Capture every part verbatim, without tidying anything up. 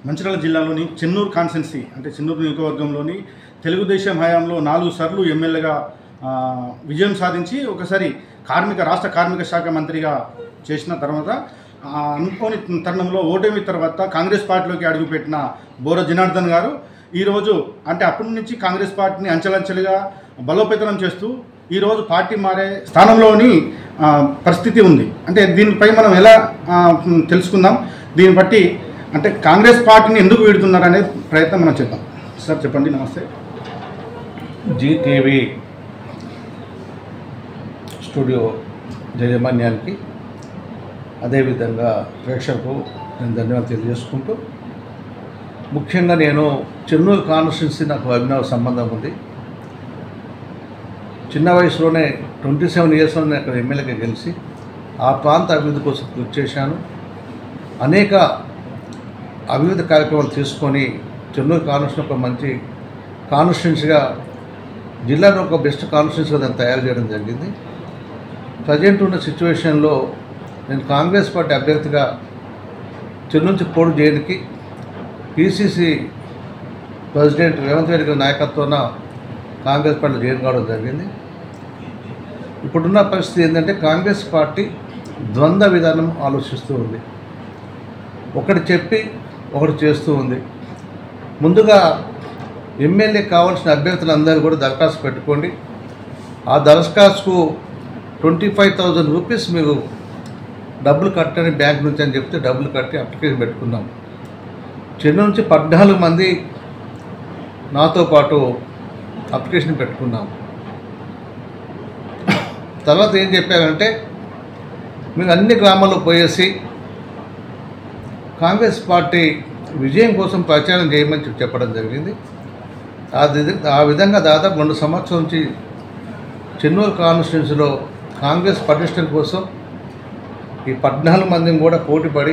మంచిర్యాల జిల్లాలోని చెన్నూరు కాన్స్టెన్సీ అంటే చెన్నూరు నియోజకవర్గంలోని తెలుగుదేశం హయాంలో నాలుగు సార్లు ఎమ్మెల్యేగా విజయం సాధించి ఒకసారి కార్మిక రాష్ట్ర కార్మిక శాఖ మంత్రిగా చేసిన తర్వాత అనుకోని తరుణంలో ఓటమి తర్వాత కాంగ్రెస్ పార్టీలోకి అడుగుపెట్టిన బోర జనార్దన్ గారు ఈరోజు అంటే అప్పటి నుంచి కాంగ్రెస్ పార్టీని అంచెలంచెలుగా బలోపేతం చేస్తూ ఈరోజు పార్టీ మారే స్థానంలోని పరిస్థితి ఉంది. అంటే దీనిపై మనం ఎలా తెలుసుకుందాం, దీన్ని బట్టి అంటే కాంగ్రెస్ పార్టీని ఎందుకు వీడుతున్నారనే ప్రయత్నం మనం చేద్దాం. సార్ చెప్పండి. నమస్తే. జీటీవీ స్టూడియో యాజమాన్యానికి అదేవిధంగా ప్రేక్షకులకు నేను ధన్యవాదాలు తెలియజేసుకుంటూ, ముఖ్యంగా నేను చెన్నూరు కాన్స్టిట్యున్సీ నాకు అభినవ సంబంధం ఉంది. చిన్న వయసులోనే ట్వంటీ సెవెన్ ఇయర్స్లోనే అక్కడ ఎమ్మెల్యేగా గెలిచి ఆ ప్రాంత అభివృద్ధి కోసం కృషి చేశాను. అనేక అభివృద్ధి కార్యక్రమాలు తీసుకొని చెన్నూరు కాన్స్టిట్యున్సీ ఒక మంచి కాన్స్టిట్యున్సీగా, జిల్లాలో ఒక బెస్ట్ కాన్స్టిట్యున్సీగా దాన్ని తయారు చేయడం జరిగింది. ప్రజెంట్ ఉన్న సిచ్యువేషన్లో నేను కాంగ్రెస్ పార్టీ అభ్యర్థిగా చెన్నూరు నుంచి పోటీ చేయడానికి పీసీసీ ప్రెసిడెంట్ రేవంత్ రెడ్డి గారి నాయకత్వాన కాంగ్రెస్ పార్టీలో జాయిన్ కావడం జరిగింది. ఇప్పుడున్న పరిస్థితి ఏంటంటే కాంగ్రెస్ పార్టీ ద్వంద్వ విధానం ఆలోచిస్తూ ఉంది. ఒకటి చెప్పి ఒకటి చేస్తూ ఉంది. ముందుగా ఎమ్మెల్యే కావాల్సిన అభ్యర్థులందరూ కూడా దరఖాస్తు పెట్టుకోండి, ఆ దరఖాస్తుకు ట్వంటీ ఫైవ్ థౌజండ్ రూపీస్ మీరు డబ్బులు కట్టని బ్యాంక్ నుంచి అని చెప్తే డబ్బులు కట్టి అప్లికేషన్ పెట్టుకున్నాం. చెన్నూరు నుంచి పద్నాలుగు మంది నాతో పాటు అప్లికేషన్ పెట్టుకున్నాం. తర్వాత ఏం చెప్పారంటే మీరు అన్ని గ్రామాల్లో పోయేసి కాంగ్రెస్ పార్టీ విజయం కోసం ప్రచారం చేయమని చెప్పడం జరిగింది. అది ఆ విధంగా దాదాపు రెండు సంవత్సరాల నుంచి చెన్నూరు కాన్స్టిట్యున్సీలో కాంగ్రెస్ పటిష్టం కోసం ఈ పద్నాలుగు మందిని కూడా పోటీపడి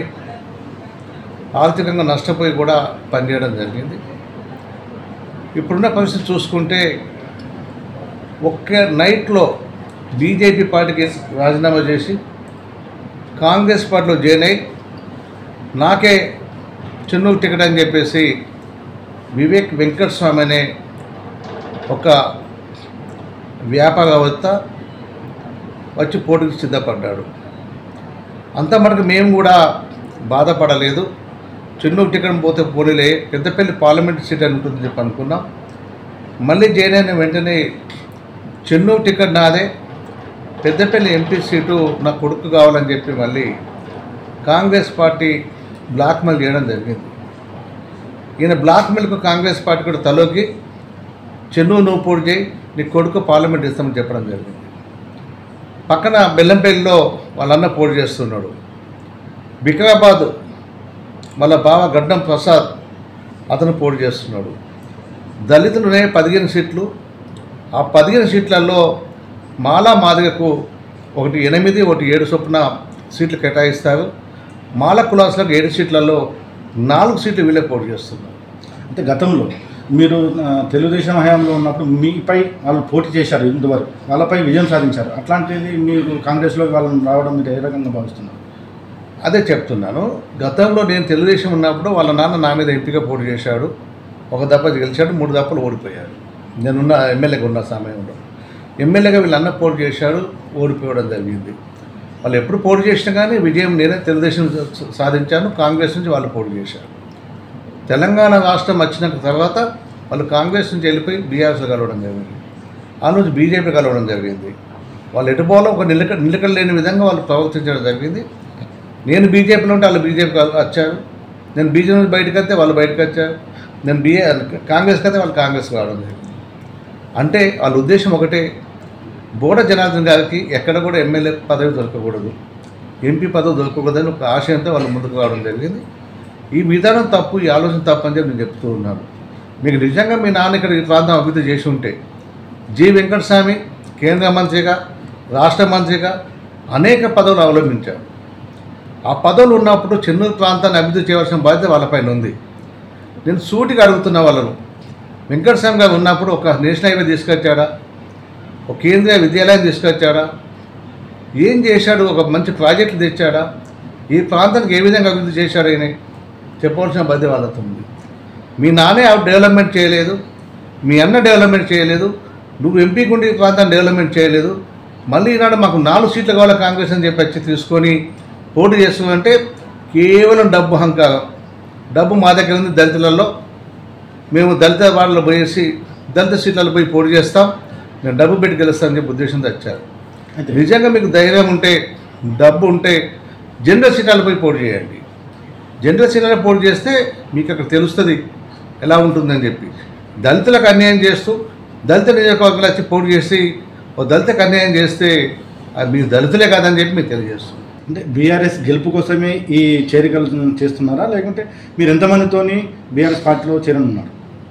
ఆర్థికంగా నష్టపోయి కూడా పనిచేయడం జరిగింది. ఇప్పుడున్న పరిస్థితి చూసుకుంటే ఒక్క నైట్లో బీజేపీ పార్టీకి రాజీనామా చేసి కాంగ్రెస్ పార్టీలో జాయిన్ అయ్యి నాకే చెన్నూరు టికెట్ అని చెప్పేసి వివేక్ వెంకటస్వామి అనే ఒక వ్యాపారవేత్త వచ్చి పోటీకి సిద్ధపడ్డాడు. అంత మటుకు మేము కూడా బాధపడలేదు. చెన్నూరు టికెట్ పోతే పోనీలే, పెద్దపల్లి పార్లమెంట్ సీట్ అని ఉంటుందని చెప్పి అనుకున్నాం. మళ్ళీ జాయిన్ అయిన వెంటనే చెన్నూరు టికెట్ నాదే, పెద్దపల్లి ఎంపీ సీటు నా కొడుకు కావాలని చెప్పి మళ్ళీ కాంగ్రెస్ పార్టీ బ్లాక్మెయిల్ చేయడం జరిగింది. ఈయన బ్లాక్మెయిల్కు కాంగ్రెస్ పార్టీ కూడా తలొగ్గి చెన్నూరు నువ్వు పోటీ చేయి, నీ కొడుకు పార్లమెంట్ ఇస్తామని చెప్పడం జరిగింది. పక్కన బెల్లంపల్లిలో వాళ్ళన్న పోటీ చేస్తున్నాడు. వికారాబాద్ వాళ్ళ బావ గడ్డం ప్రసాద్ అతను పోటీ చేస్తున్నాడు. దళితులునే పదిహేను సీట్లు, ఆ పదిహేను సీట్లలో మాలా మాదిగకు ఒకటి ఎనిమిది ఒకటి ఏడు చొప్పున సీట్లు కేటాయిస్తారు. మాల కులాసులకు ఏడు సీట్లలో నాలుగు సీట్లు వీళ్ళే పోటీ చేస్తున్నారు. అంటే గతంలో మీరు తెలుగుదేశం హయాంలో ఉన్నప్పుడు మీపై వాళ్ళు పోటీ చేశారు, ఇంతవరకు వాళ్ళపై విజయం సాధించారు. అట్లాంటిది మీరు కాంగ్రెస్లోకి వాళ్ళని రావడం మీరు ఏ రకంగా భావిస్తున్నారు? అదే చెప్తున్నాను. గతంలో నేను తెలుగుదేశం ఉన్నప్పుడు వాళ్ళ నాన్న నా మీద ఎంపీగా పోటీ చేశాడు. ఒక దప్ప గెలిచాడు, మూడు దప్పలు ఓడిపోయాడు. నేనున్న ఎమ్మెల్యేగా ఉన్న సమయంలో ఎమ్మెల్యేగా వీళ్ళు అన్న పోటీ చేశాడు, ఓడిపోవడం జరిగింది. వాళ్ళు ఎప్పుడు పోటీ చేసినా కానీ విజయం నేనే తెలుగుదేశం సాధించాను, కాంగ్రెస్ నుంచి వాళ్ళు పోటీ చేశారు. తెలంగాణ రాష్ట్రం వచ్చిన తర్వాత వాళ్ళు కాంగ్రెస్ నుంచి వెళ్ళిపోయి బీఆర్ఎస్లో కలవడం జరిగింది. ఆ నుంచి బీజేపీ కలవడం జరిగింది. వాళ్ళు ఎటుపోలో ఒక నిలక నిలకడ లేని విధంగా వాళ్ళు ప్రవర్తించడం జరిగింది. నేను బీజేపీలో ఉంటే వాళ్ళు బీజేపీకి వచ్చారు, నేను బీజేపీ నుంచి బయటకు వస్తే వాళ్ళు బయటకు వచ్చారు, నేను బీఏ కాంగ్రెస్కి అయితే వాళ్ళు కాంగ్రెస్కి రావడం జరిగింది. అంటే వాళ్ళ ఉద్దేశం ఒకటే, బోడ జనార్దన్ గారికి ఎక్కడ కూడా ఎమ్మెల్యే పదవి దొరకకూడదు, ఎంపీ పదవి దొరకకూడదని ఒక ఆశయంతో వాళ్ళు ముందుకు రావడం జరిగింది. ఈ విధానం తప్పు, ఈ ఆలోచన తప్పు అని చెప్పి నేను చెప్తూ ఉన్నాను. మీకు నిజంగా మీ నాన్న ఇక్కడ ఈ ప్రాంతం అభివృద్ధి చేసి ఉంటే జి వెంకటస్వామి కేంద్ర మంత్రిగా, రాష్ట్ర మంత్రిగా అనేక పదవులు అవలంబించారు. ఆ పదవులు ఉన్నప్పుడు చెన్నూరు ప్రాంతాన్ని అభివృద్ధి చేయవలసిన బాధ్యత వాళ్ళపైన ఉంది. నేను సూటిగా అడుగుతున్న వాళ్ళను, వెంకటస్వామి గారు ఉన్నప్పుడు ఒక నేషనల్ హైవే తీసుకొచ్చాడా, ఒక కేంద్రీయ విద్యాలయం తీసుకొచ్చాడా, ఏం చేశాడు? ఒక మంచి ప్రాజెక్టులు తెచ్చాడా? ఈ ప్రాంతానికి ఏ విధంగా అభివృద్ధి చేశాడు? ఆయన చెప్పవలసిన బాధ్యత వాళ్ళతో ఉంది. మీ నాన్నే డెవలప్మెంట్ చేయలేదు, మీ అన్న డెవలప్మెంట్ చేయలేదు, నువ్వు ఎంపీ గుండి ప్రాంతాన్ని డెవలప్మెంట్ చేయలేదు, మళ్ళీ ఈనాడు మాకు నాలుగు సీట్లు కావాలి కాంగ్రెస్ అని చెప్పి వచ్చి తీసుకొని పోటీ చేస్తుందంటే కేవలం డబ్బు అహంకారం. డబ్బు మా దగ్గర ఉంది, దళితులలో మేము దళిత వాళ్ళలో పోయేసి దళిత సీట్లలో పోయి పోటీ చేస్తాం, నేను డబ్బు పెట్టి గెలుస్తానని చెప్పి ఉద్దేశంతో వచ్చారు. నిజంగా మీకు ధైర్యం ఉంటే, డబ్బు ఉంటే జనరల్ సీట్లలో పోయి పోటీ చేయండి. జనరల్ సీట్లలో పోటీ చేస్తే మీకు అక్కడ తెలుస్తుంది ఎలా ఉంటుందని చెప్పి. దళితులకు అన్యాయం చేస్తూ దళిత నియోజకవర్గాలు వచ్చి పోటీ చేసి ఓ దళితకు అన్యాయం చేస్తే అది మీరు దళితులే కాదని చెప్పి మీకు తెలియజేస్తుంది. అంటే బీఆర్ఎస్ గెలుపు కోసమే ఈ చేరికలు చేస్తున్నారా, లేకుంటే మీరు ఎంతమందితోని బీఆర్ఎస్ పార్టీలో చేరనున్నారు?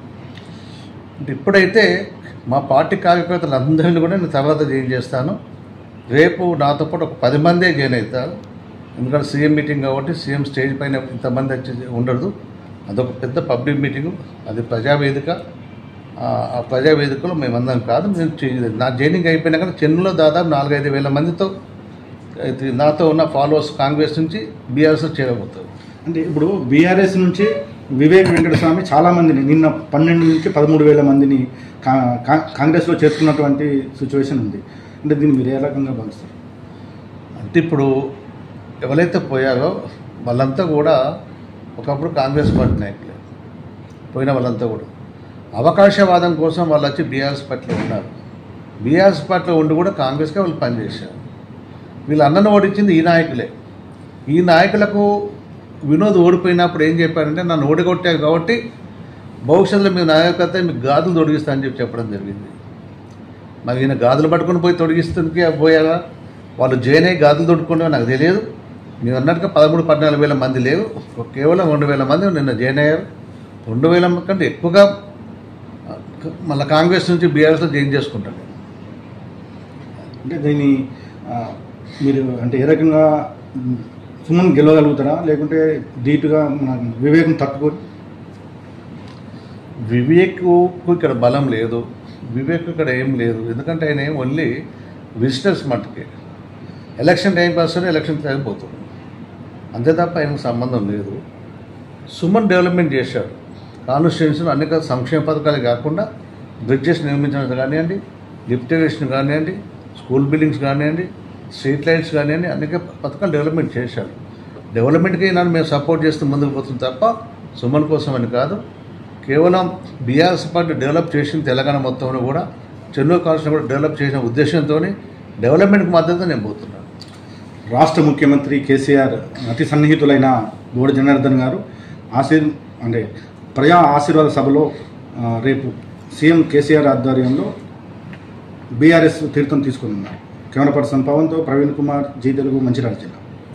అంటే ఇప్పుడైతే మా పార్టీ కార్యకర్తలు అందరినీ కూడా నేను తర్వాత జాయిన్ చేస్తాను. రేపు నాతో పాటు ఒక పది మందే జాయిన్ అవుతారు. ఎందుకంటే సీఎం మీటింగ్ కాబట్టి సీఎం స్టేజ్ పైన ఇంతమంది వచ్చి ఉండదు. అదొక పెద్ద పబ్లిక్ మీటింగు, అది ప్రజావేదిక. ఆ ప్రజావేదికలో మేమందరం కాదు, మేము నా జైనింగ్ అయిపోయినాక చెన్నూలో దాదాపు నాలుగైదు వేల మందితో నాతో ఉన్న ఫాలోవర్స్ కాంగ్రెస్ నుంచి బీఆర్ఎస్లో చేరబోతారు. అంటే ఇప్పుడు బీఆర్ఎస్ నుంచి వివేక్ వెంకటస్వామి చాలామందిని నిన్న పన్నెండు నుంచి పదమూడు వేల మందిని కాంగ్రెస్లో చేర్చుకున్నటువంటి సిచ్యువేషన్ ఉంది. అంటే దీన్ని మీరు ఏ రకంగా భావిస్తారు? అంటే ఇప్పుడు ఎవరైతే పోయారో వాళ్ళంతా కూడా ఒకప్పుడు కాంగ్రెస్ పార్టీ నాయకులే, పోయిన వాళ్ళంతా కూడా అవకాశవాదం కోసం వాళ్ళు వచ్చి బీఆర్ఎస్ పార్టీలో ఉన్నారు. బీఆర్ఎస్ పార్టీలో ఉండి కూడా కాంగ్రెస్కే వాళ్ళు పనిచేశారు. వీళ్ళు అన్నను ఓడించింది ఈ నాయకులే. ఈ నాయకులకు వినోద్ ఓడిపోయినప్పుడు ఏం చెప్పారంటే, నన్ను ఓడిగొట్టారు కాబట్టి భవిష్యత్తులో మీ నాయకత్వం మీకు గాజులు తొడిగిస్తా అని చెప్పి చెప్పడం జరిగింది. మరి ఈయన గాజులు పట్టుకొని పోయి తొడిగిస్తుంది పోయారా? వాళ్ళు జైన్ అయ్యి గాజులు తొడుక్కునే నాకు తెలియదు. మీరు అన్నట్టుగా పదమూడు పద్నాలుగు వేల మంది లేవు, కేవలం రెండు వేల మంది నిన్న జాయిన్ అయ్యారు. రెండు వేల కంటే ఎక్కువగా మళ్ళీ కాంగ్రెస్ నుంచి బీఆర్ఎస్లో జాయిన్ చేసుకుంటారు. అంటే దీన్ని మీరు అంటే ఏ రకంగా సుమన్ గెలవగలుగుతారా, లేకుంటే ధీటుగా మన వివేకం తట్టుకొని? వివేక్కు ఇక్కడ బలం లేదు, వివేక్ ఇక్కడ ఏం లేదు. ఎందుకంటే ఆయన ఏం ఓన్లీ విజిటర్స్ మట్టుకే ఎలక్షన్ టైం వస్తేనే ఎలక్షన్ టైం పోతుంది, అంతే తప్ప ఆయనకు సంబంధం లేదు. సుమన్ డెవలప్మెంట్ చేశాడు కాన్స్టిట్యూన్సీలో, అనేక సంక్షేమ పథకాలు కాకుండా బ్రిడ్జెస్ నిర్మించడం కానివ్వండి, లిఫ్ట్ ఇరిగేషన్ కానివ్వండి, స్కూల్ బిల్డింగ్స్ కానివ్వండి, స్ట్రీట్ లైట్స్ కానివ్వండి, అనేక పథకాలు డెవలప్మెంట్ చేశాడు. డెవలప్మెంట్కి నన్ను మేము సపోర్ట్ చేస్తూ ముందుకు పోతుంది తప్ప సుమన్ కోసం అని కాదు. కేవలం బీఆర్ఎస్ పార్టీ డెవలప్ చేసిన తెలంగాణ మొత్తంలో కూడా చెన్నూరు కాన్స్టిట్యూన్సీ కూడా డెవలప్ చేసిన ఉద్దేశంతో డెవలప్మెంట్కి మద్దతు నేను పోతున్నాను. రాష్ట్ర ముఖ్యమంత్రి కేసీఆర్ అతి సన్నిహితులైన బోడి జనార్దన్ గారు ఆశీర్ అంటే ప్రజా ఆశీర్వాద సభలో రేపు సీఎం కేసీఆర్ ఆధ్వర్యంలో బీఆర్ఎస్ తీర్థం తీసుకున్నారు. కెమెరా పర్సన్ పవన్తో ప్రవీణ్ కుమార్, జీ తెలుగు, మంచిర్యాల జిల్లా.